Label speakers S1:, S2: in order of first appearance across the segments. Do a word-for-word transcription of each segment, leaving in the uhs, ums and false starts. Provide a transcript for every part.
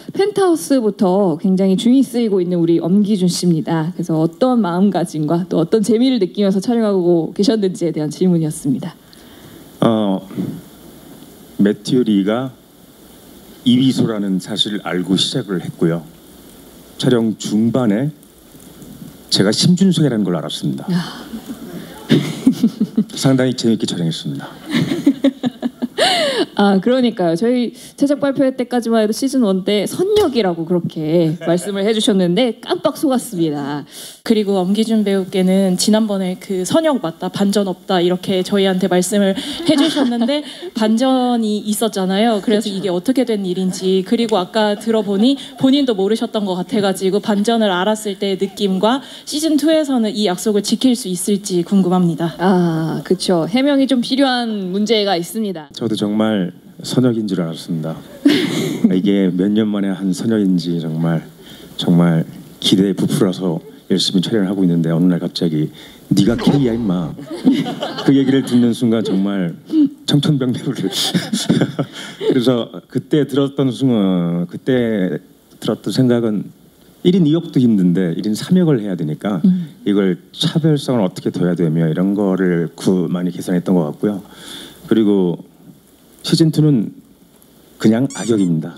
S1: 펜트하우스부터 굉장히 중이 쓰이고 있는 우리 엄기준 씨입니다. 그래서 어떤 마음가짐과 또 어떤 재미를 느끼면서 촬영하고 계셨는지에 대한 질문이었습니다.
S2: 어, 매튜 리가 이비소라는 사실을 알고 시작을 했고요. 촬영 중반에 제가 심준석이라는 걸 알았습니다. 상당히 재밌게 촬영했습니다.
S1: 아, 그러니까요. 저희 제작 발표회 때까지만 해도 시즌 원 때 선역이라고 그렇게 말씀을 해주셨는데 깜빡 속았습니다.
S3: 그리고 엄기준 배우께는 지난번에 그 선역 맞다, 반전 없다 이렇게 저희한테 말씀을 해주셨는데 반전이 있었잖아요. 그래서 이게 어떻게 된 일인지, 그리고 아까 들어보니 본인도 모르셨던 것 같아가지고 반전을 알았을 때의 느낌과 시즌 투에서는 이 약속을 지킬 수 있을지 궁금합니다.
S1: 아, 그렇죠. 해명이 좀 필요한 문제가 있습니다.
S2: 저도 정말 선역인 줄 알았습니다. 이게 몇 년 만에 한 선역인지 정말 정말 기대에 부풀어서 열심히 촬영을 하고 있는데 어느 날 갑자기 네가 K야 임마, 그 얘기를 듣는 순간 정말 청천벽력을 그래서 그때 들었던 순간 그때 들었던 생각은 일 인 이 역도 힘든데 일 인 삼 역을 해야 되니까 음. 이걸 차별성을 어떻게 둬야 되며 이런 거를 구 많이 계산했던 것 같고요. 그리고 시즌 투는 그냥 악역입니다.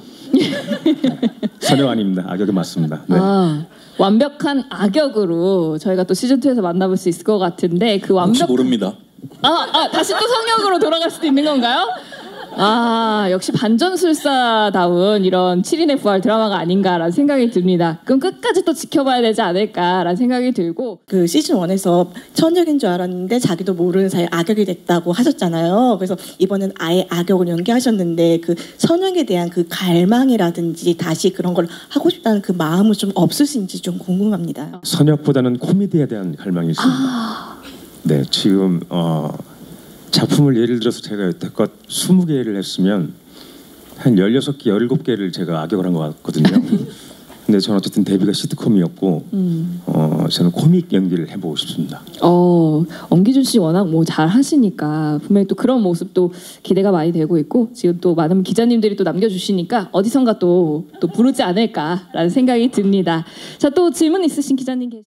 S2: 선역 아닙니다. 악역이 맞습니다. 네.
S1: 아, 완벽한 악역으로 저희가 또 시즌 투에서 만나볼 수 있을 것 같은데 그 완벽...
S4: 혹시 모릅니다.
S1: 아, 아, 다시 또 성역으로 돌아갈 수도 있는 건가요? 아, 역시 반전술사다운 이런 칠 인의 부활 드라마가 아닌가라는 생각이 듭니다. 그럼 끝까지 또 지켜봐야 되지 않을까라는 생각이 들고,
S5: 그 시즌 원에서 천역인 줄 알았는데 자기도 모르는 사이에 악역이 됐다고 하셨잖아요. 그래서 이번엔 아예 악역을 연기하셨는데 그 선역에 대한 그 갈망이라든지 다시 그런 걸 하고 싶다는 그 마음은 좀 없으신지 좀 궁금합니다.
S2: 선역보다는 코미디에 대한 갈망이 있습니다. 아... 네, 지금 어, 작품을 예를 들어서 제가 여태껏 스무 개를 했으면 한 열여섯 개, 열일곱 개를 제가 악역을 한 것 같거든요. 근데 저는 어쨌든 데뷔가 시트콤이었고 음. 어, 저는 코믹 연기를 해보고 싶습니다.
S1: 어, 엄기준 씨 워낙 뭐 잘 하시니까 분명히 또 그런 모습도 기대가 많이 되고 있고, 지금 또 많은 기자님들이 또 남겨주시니까 어디선가 또, 또 부르지 않을까라는 생각이 듭니다. 자, 또 질문 있으신 기자님 계세요?